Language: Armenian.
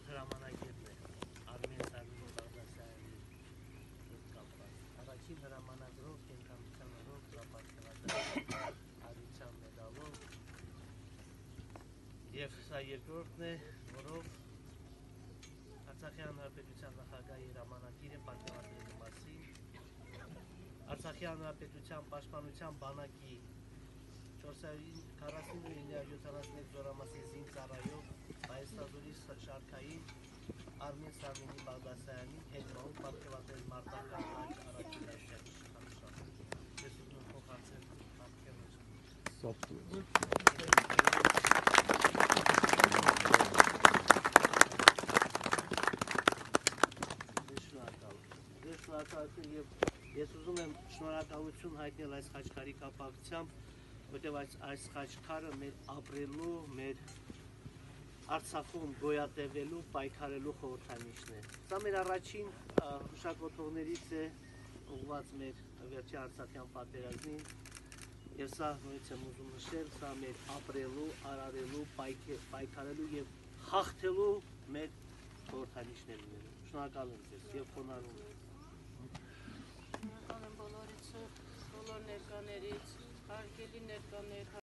հրամանագիրն է Արմեն Սարմինի Բաղդասարյանի հետ կապված։ Առաջին հրամանագրով կենտրոնության օրոք կապացկացած արիության մեդալով եւ սա երկրորդն է, որով Արցախի հանրապետության նախագահի հրամանագիրը պատկերացնելու մասին Արցախի հանրապետության պաշտպանության բանակի 449-971 զորամասի զինծառայող Հայաստանուի շարքային Արմեն Սարմինի Բաղդասարյանի հետմահու պատկերացնել մարտական առաջին այստեղի շքանշան։ Ես ուզում փոխանցել պատկերացնել։ Ես ուզում եմ շնորհակալություն հայտնել այս խաչքարի կապակցությամբ, որտեղ այս խաչքարը մեր ապրելու, մեր Արցախում գոյատևելու, պայքարելու խորհրդանիշն է։ Սա մեր առաջին հուշագործողներից է ուղղված մեր վերջի Արցախյան պատերազմին, եւ սա նույնիսկ եմ ուզում նշել, սա մեր ապրելու, արարելու, պայքարելու եւ հաղթելու մեր խորհրդանիշներն են։ Շնորհակալ եմ ձեզ եւ խոնարհում եմ։ Շնորհակալ եմ բոլորիցս, բոլոր ներկաներից, հարգելի ներկաներ,